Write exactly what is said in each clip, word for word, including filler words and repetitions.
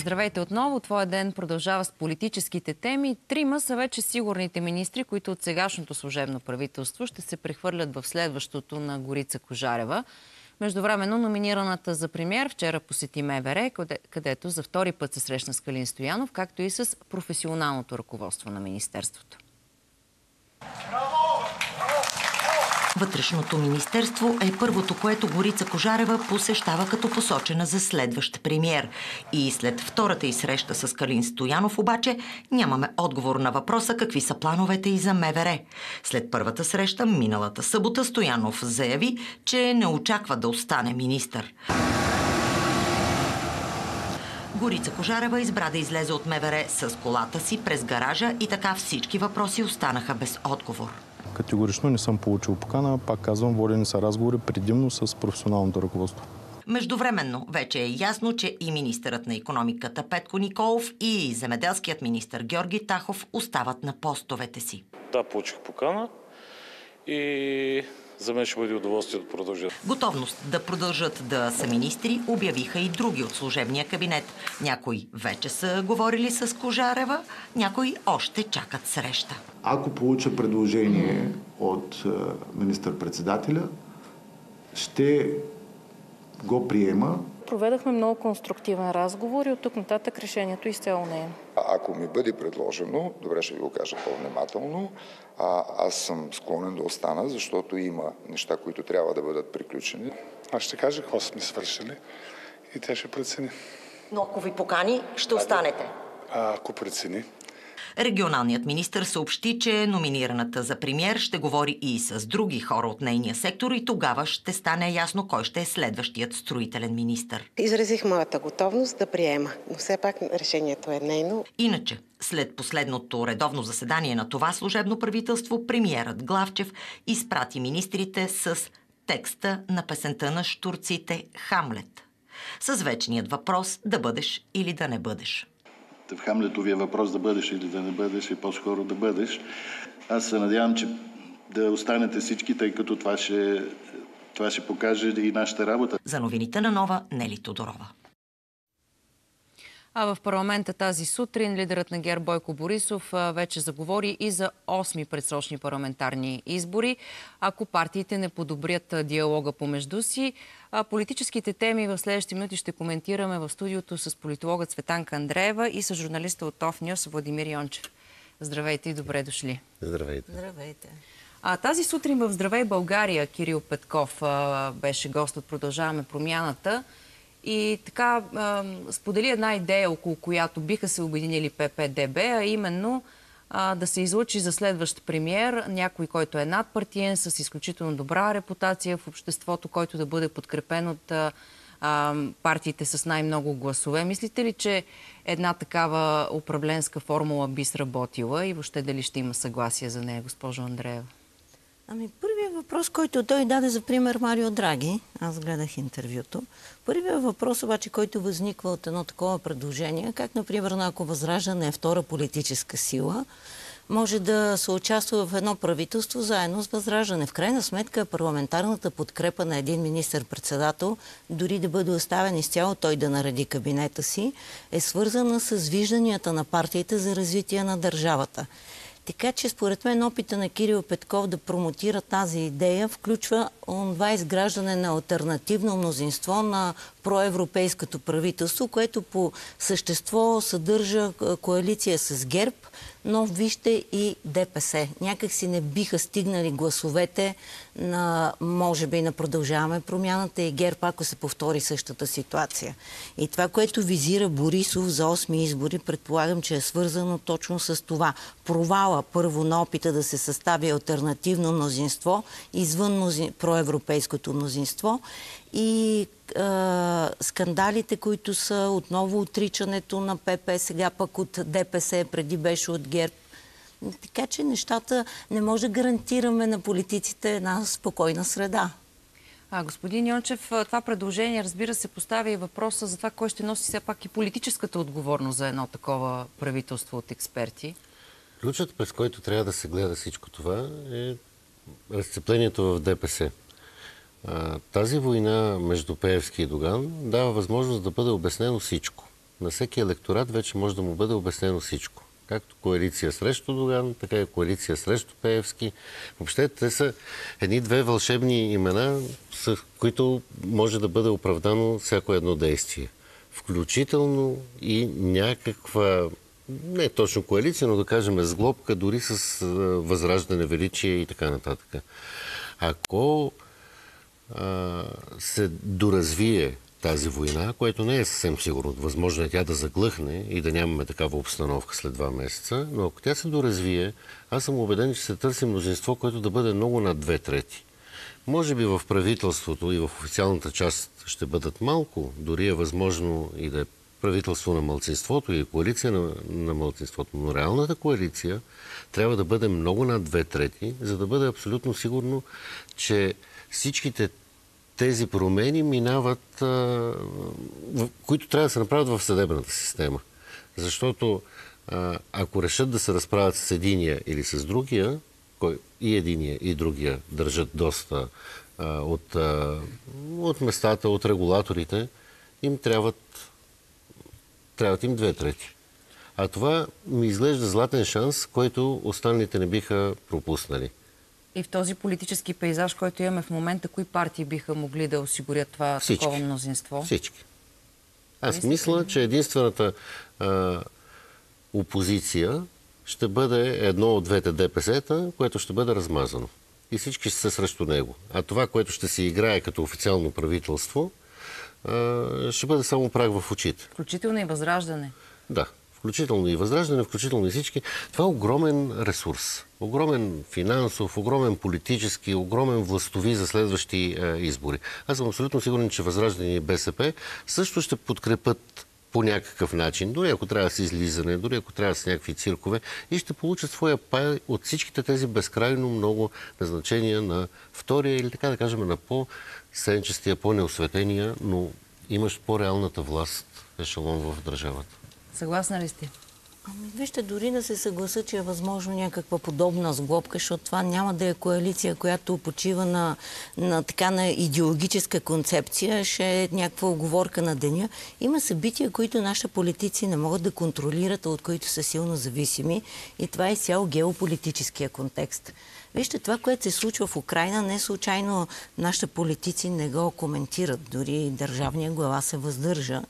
Здравейте отново. Твоя ден продължава с политическите теми. Трима са вече сигурните министри, които от сегашното служебно правителство ще се прехвърлят в следващото на Горица Кожарева. Междувременно номинираната за премиер вчера посети МВР, където за втори път се срещна с Калин Стоянов, както и с професионалното ръководство на министерството. Вътрешното министерство е първото, което Горица Кожарева посещава като посочена за следващ премиер. И след втората й среща с Калин Стоянов обаче нямаме отговор на въпроса какви са плановете и за МВР. След първата среща миналата събота Стоянов заяви, че не очаква да остане министър. Горица Кожарева избра да излезе от МВР с колата си през гаража и така всички въпроси останаха без отговор. Категорично не съм получил покана, пак казвам, водени са разговори предимно с професионалното ръководство. Междувременно вече е ясно, че и министърът на икономиката Петко Николов и земеделският министър Георги Тахов остават на постовете си. Да, получих покана и за мен ще бъде удоволствие да продължат. Готовност да продължат да са министри обявиха и други от служебния кабинет. Някои вече са говорили с Кожарева, някои още чакат среща. Ако получа предложение от министър-председателя, ще го приема. Проведахме много конструктивен разговор и от тук нататък решението изцяло не е. Ако ми бъде предложено, добре ще ви го кажа по-внимателно, а, аз съм склонен да остана, защото има неща, които трябва да бъдат приключени. Аз ще кажа какво сме свършили и тя ще прецени. Но ако ви покани, ще останете? А, ако прецени. Регионалният министър съобщи, че номинираната за премиер ще говори и с други хора от нейния сектор и тогава ще стане ясно кой ще е следващият строителен министър. Изразих моята готовност да приема, но все пак решението е нейно. Иначе, след последното редовно заседание на това служебно правителство, премиерът Главчев изпрати министрите с текста на песента на щурците «Хамлет» с вечният въпрос да бъдеш или да не бъдеш. В Хамлетовия въпрос да бъдеш или да не бъдеш и по-скоро да бъдеш. Аз се надявам, че да останете всички, тъй като това ще, това ще покаже и нашата работа. За новините на Нова, Нели Тодорова. А в парламента тази сутрин лидерът на ГЕРБ Бойко Борисов вече заговори и за осми предсрочни парламентарни избори. Ако партиите не подобрят диалога помежду си, политическите теми в следващите минути ще коментираме в студиото с политологът Цветанка Андреева и с журналиста от ОФ-Нюз Владимир Йончев. Здравейте и добре дошли. Здравейте. Здравейте. А, тази сутрин в Здравей България Кирил Петков а, беше гост от Продължаваме промяната. И така а, сподели една идея, около която биха се обединили П П Д Б, а именно а, да се излъчи за следващ премиер някой, който е надпартиен, с изключително добра репутация в обществото, който да бъде подкрепен от а, а, партиите с най-много гласове. Мислите ли, че една такава управленска формула би сработила и въобще дали ще има съгласие за нея, госпожо Андреева? Ами първият въпрос, който той даде за пример Марио Драги, аз гледах интервюто, първият въпрос обаче, който възниква от едно такова предложение, как например, ако Възраждане е втора политическа сила, може да се участва в едно правителство заедно с Възраждане. В крайна сметка парламентарната подкрепа на един министър-председател, дори да бъде оставен изцяло той да нареди кабинета си, е свързана с вижданията на партиите за развитие на държавата. Така че според мен опита на Кирил Петков да промотира тази идея включва онова изграждане на алтернативно мнозинство на проевропейското правителство, което по същество съдържа коалиция с ГЕРБ, но вижте и Д П С. Някак си не биха стигнали гласовете на, може би, на Продължаваме промяната и ГЕРБ, ако се повтори същата ситуация. И това, което визира Борисов за осми избори, предполагам, че е свързано точно с това. Провала първо на опита да се състави алтернативно мнозинство извън мнозин... проевропейското мнозинство и е, скандалите, които са отново отричането на П П, сега пък от Д П С, преди беше от ГЕРБ. Така че нещата не може да гарантираме на политиците една спокойна среда. А, господин Йончев, това предложение, разбира се, поставя и въпроса за това, кой ще носи все пак и политическата отговорност за едно такова правителство от експерти. Ключът, през който трябва да се гледа всичко това, е разцеплението в Д П С. Тази война между Пеевски и Доган дава възможност да бъде обяснено всичко. на всеки електорат вече може да му бъде обяснено всичко. Както коалиция срещу Доган, така и коалиция срещу Пеевски. Въобще те са едни-две вълшебни имена, с които може да бъде оправдано всяко едно действие. Включително и някаква, не точно коалиция, но да кажем сглобка, дори с възраждане, величие и така нататък. Ако а, се доразвие тази война, което не е съвсем сигурно. Възможно е тя да заглъхне и да нямаме такава обстановка след два месеца, но ако тя се доразвие, аз съм убеден, че се търси мнозинство, което да бъде много над две трети. Може би в правителството и в официалната част ще бъдат малко, дори е възможно и да е правителство на малцинството и коалиция на, на малцинството, но реалната коалиция трябва да бъде много над две трети, за да бъде абсолютно сигурно, че всичките тези промени минават, а, които трябва да се направят в съдебната система. Защото а, ако решат да се разправят с единия или с другия, кой, и единия и другия държат доста а, от, а, от местата, от регулаторите, им трябват, трябват им две трети. А това ми изглежда златен шанс, който останалите не биха пропуснали. И в този политически пейзаж, който имаме в момента, кои партии биха могли да осигурят това Всички. такова мнозинство? Всички. Аз мисля, че единствената а, опозиция ще бъде едно от двете ДПС-та, което ще бъде размазано. И всички ще са срещу него. А това, което ще се играе като официално правителство, а, ще бъде само прах в очите. Включително и Възраждане. Да. Включително и Възраждане, включително и всички. Това е огромен ресурс. Огромен финансов, огромен политически, огромен властови за следващи е, избори. Аз съм абсолютно сигурен, че Възраждане и БСП също ще подкрепят по някакъв начин, дори ако трябва да се излизане, дори ако трябва да са някакви циркове, и ще получат своя пай от всичките тези безкрайно много назначения на втория или така да кажем на по-сенчестия, по-неосветения, но имащ по-реалната власт ешелон в държавата. Съгласна ли сте? Ами, вижте, дори да се съгласа, че е възможно някаква подобна сглобка, защото това няма да е коалиция, която почива на, на така на идеологическа концепция, ще е някаква оговорка на деня. Има събития, които нашите политици не могат да контролират, от които са силно зависими, и това е цял геополитическия контекст. Вижте, това, което се случва в Украйна, не случайно нашите политици не го коментират, дори държавния глава се въздържа.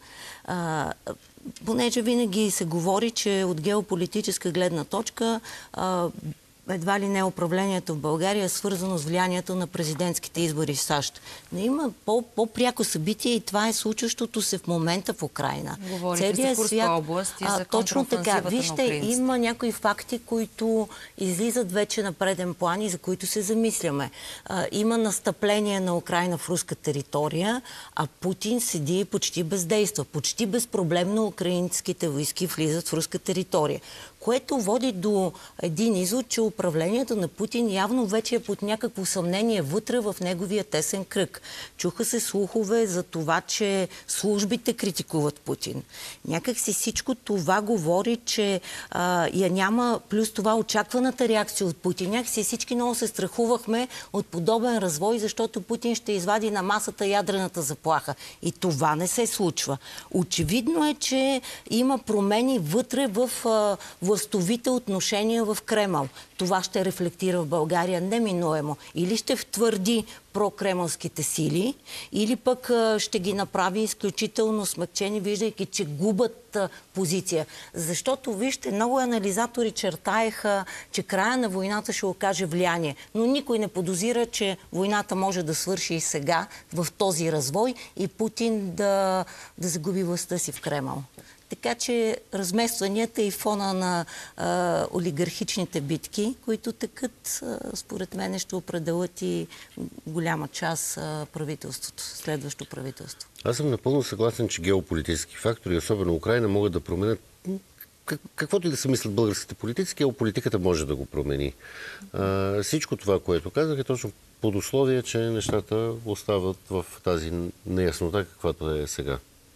А, понеже винаги се говори, че от геополитическа гледна точка а, едва ли не управлението в България е свързано с влиянието на президентските избори в САЩ. Но има по-пряко събитие и това е случващото се в момента в Украйна. Говорите за Курска област и за точно така. Вижте, на има някои факти, които излизат вече на преден план и за които се замисляме. А, има настъпление на Украйна в руска територия, а Путин седи и почти бездейства. Почти безпроблемно украинските войски влизат в руска територия, което води до един извод, че управлението на Путин явно вече е под някакво съмнение вътре в неговия тесен кръг. Чуха се слухове за това, че службите критикуват Путин. Някак си всичко това говори, че а, я няма, плюс това очакваната реакция от Путин. Някак си всички много се страхувахме от подобен развой, защото Путин ще извади на масата ядрената заплаха. И това не се случва. Очевидно е, че има промени вътре в а, властовите отношения в Кремъл. Това ще рефлектира в България неминуемо. Или ще втвърди прокремълските сили, или пък а, ще ги направи изключително смъкчени, виждайки, че губят а, позиция. Защото, вижте, много анализатори чертаеха, че края на войната ще окаже влияние. Но никой не подозира, че войната може да свърши и сега в този развой и Путин да, да загуби властта си в Кремъл. Така че разместванията и фона на а, олигархичните битки, които текат, а, според мен ще определят и голяма част а, правителството, следващо правителство. Аз съм напълно съгласен, че геополитически фактори, особено Украйна, могат да променят каквото и да се мислят българските политици, геополитиката може да го промени. А, всичко това, което казах, е точно под условие, че нещата остават в тази неяснота, каквато е сега.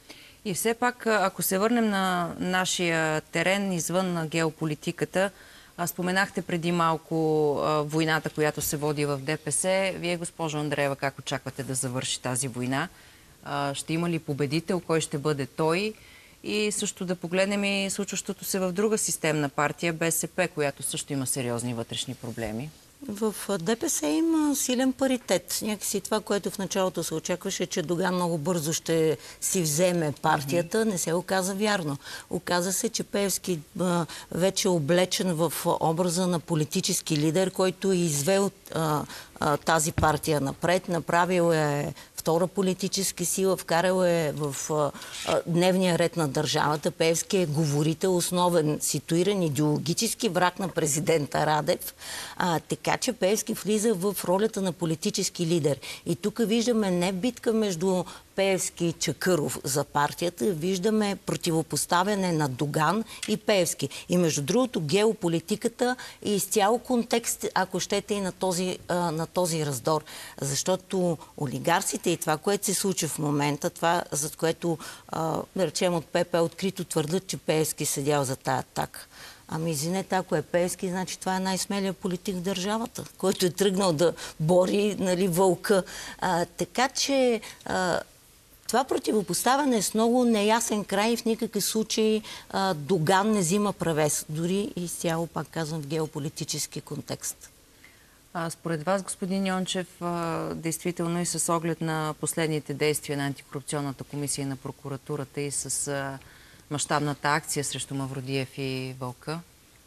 И все пак, ако се върнем на нашия терен извън на геополитиката, споменахте преди малко войната, която се води в ДПС. Вие, госпожо Андреева, как очаквате да завърши тази война? Ще има ли победител? Кой ще бъде той? И също да погледнем и случващото се в друга системна партия, БСП, която също има сериозни вътрешни проблеми. В ДПС има силен паритет. Някакси това, което в началото се очакваше, че Доган много бързо ще си вземе партията, не се оказа вярно. Оказа се, че Пеевски а, вече е облечен в образа на политически лидер, който е извел а, а, тази партия напред, направил е втора политическа сила, вкарал е в а, а, дневния ред на държавата. Пеевски е говорител, основен, ситуиран, идеологически враг на президента Радев. А, така че Пеевски влиза в ролята на политически лидер. И тук виждаме не битка между Пеевски и Чакъров за партията, виждаме противопоставяне на Доган и Пеевски. И между другото, геополитиката е изцяло контекст, ако щете, и на този, а, на този раздор. Защото олигарсите и това, което се случва в момента, това, за което, а, да речем, от ПП открито твърдят, че Пеевски седял за тая атака. Ами, извинете, ако е Пеевски, значи това е най-смелият политик в държавата, който е тръгнал да бори, нали, вълка. А, така че а, това противопоставяне е с много неясен край и в никакъв случай а, Доган не взима превес. Дори изцяло, пак казвам, в геополитически контекст. А, според вас, господин Йончев, а, действително и с оглед на последните действия на антикорупционната комисия и на прокуратурата и с а, мащабната акция срещу Мавродиев и Вълка,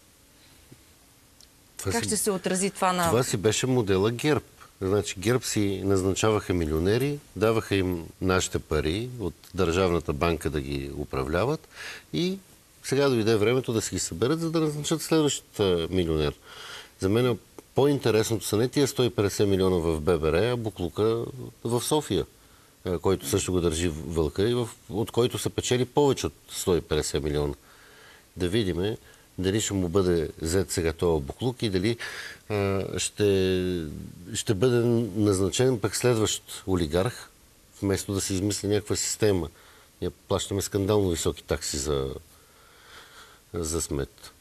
това как си, ще се отрази това на... Това си беше модела ГЕРБ. Значи ГЕРБ си назначаваха милионери, даваха им нашите пари от Държавната банка да ги управляват и сега дойде времето да си ги съберат, за да назначат следващия милионер. За мен по-интересното са не тия сто и петдесет милиона в ББР, а буклука в София, който също го държи Вълка и в, от който се печели повече от сто и петдесет милиона. Да видиме дали ще му бъде взет сега този буклук и дали а, ще, ще бъде назначен пък следващ олигарх, вместо да се измисли някаква система. Ние плащаме скандално високи такси за, за смет.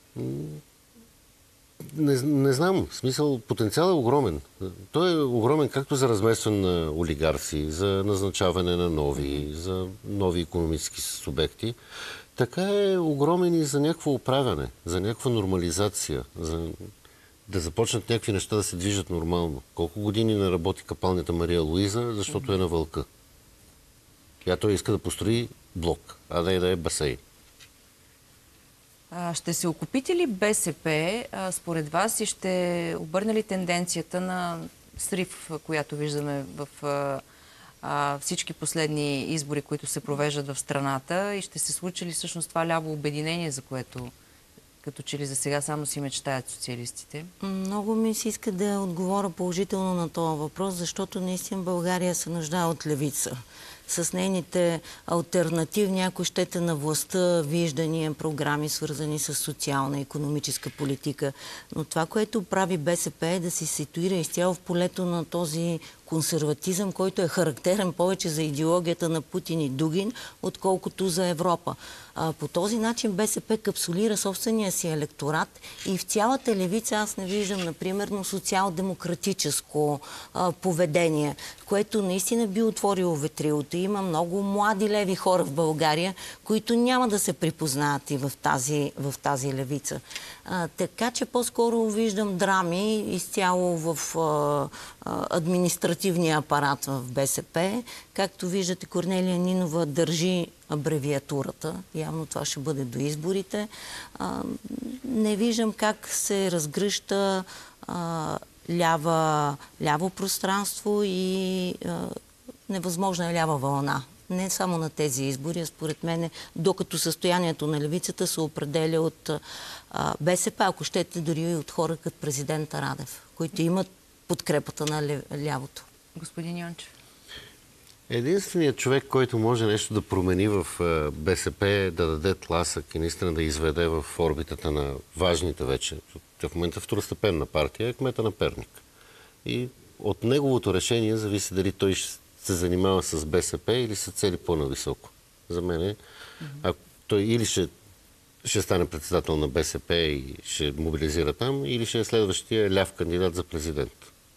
Не, не знам. В смисъл, потенциал е огромен. Той е огромен както за разместване на олигарси, за назначаване на нови, за нови икономически субекти, така е огромен и за някакво управяне, за някаква нормализация, за да започнат някакви неща да се движат нормално. Колко години не работи капалнята Мария Луиза, защото е на Вълка. Тя той иска да построи блок, а не да е басейн. А, ще се окупите ли БСП, а, според вас, и ще обърне ли тенденцията на срив, която виждаме в а, а, всички последни избори, които се провеждат в страната, и ще се случи ли всъщност това ляво обединение, за което като че ли за сега само си мечтаят социалистите? Много ми се иска да отговоря положително на този въпрос, защото наистина България се нуждае от левица. С нейните алтернативни, ако щете, на властта, виждания, програми, свързани с социална и икономическа политика. Но това, което прави БСП, е да се ситуира изцяло в полето на този консерватизъм, който е характерен повече за идеологията на Путин и Дугин, отколкото за Европа. А, по този начин БСП капсулира собствения си електорат и в цялата левица аз не виждам, например, социал-демократическо а, поведение, което наистина би отворило ветрилото. Има много млади леви хора в България, които няма да се припознаят и в тази, в тази левица. А, така че по-скоро виждам драми изцяло в а, а, административния апарат в БСП. Както виждате, Корнелия Нинова държи абревиатурата. Явно това ще бъде до изборите. А, не виждам как се разгръща а, лява, ляво пространство и а, невъзможна е лява вълна. Не само на тези избори, а според мен, докато състоянието на левицата се определя от а, БСП, ако щете, дори и от хора като президента Радев, които имат подкрепата на лявото. Господин Йончев. Единственият човек, който може нещо да промени в БСП, е да даде тласък и наистина да изведе в орбитата на важните вече, в момента второстепенна партия, е кмета на Перник. И от неговото решение зависи дали той ще се занимава с БСП или се цели по-нависоко. За мен е, ако той или ще, ще стане председател на БСП и ще мобилизира там, или ще е следващия ляв кандидат за президент.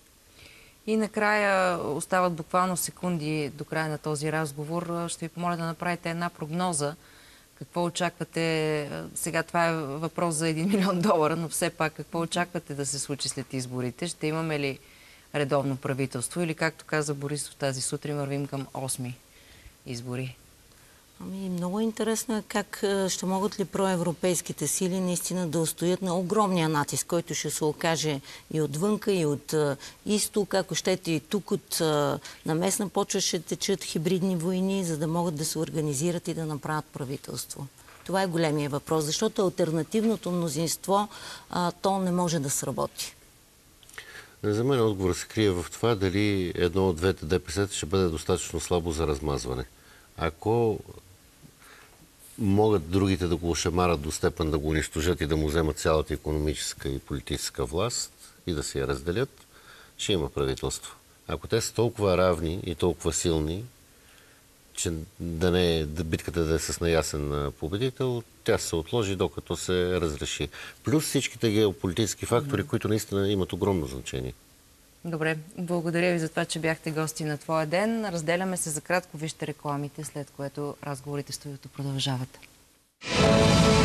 И накрая остават буквално секунди до края на този разговор. Ще ви помоля да направите една прогноза Какво очаквате? Сега това е въпрос за един милион долара, но все пак какво очаквате да се случи след изборите? Ще имаме ли редовно правителство или, както каза Борисов тази сутрин, вървим към осми избори? Ами, много интересно е как ще могат ли проевропейските сили наистина да устоят на огромния натиск, който ще се окаже и отвънка, и от изток, ако щете и тук от на местна почва ще течат хибридни войни, за да могат да се организират и да направят правителство. Това е големия въпрос, защото алтернативното мнозинство а, то не може да сработи. За мен отговор се крие в това дали едно от двете ДПС ще бъде достатъчно слабо за размазване. Ако могат другите да го ошамарат до степен да го унищожат и да му вземат цялата икономическа и политическа власт и да се я разделят, ще има правителство. Ако те са толкова равни и толкова силни, че да не е да битката да е с неясен победител, тя се отложи докато се разреши. Плюс всичките геополитически фактори, mm-hmm. които наистина имат огромно значение. Добре, благодаря ви за това, че бяхте гости на Твоя ден. Разделяме се за кратко, вижте рекламите, след което разговорите в студиото продължават.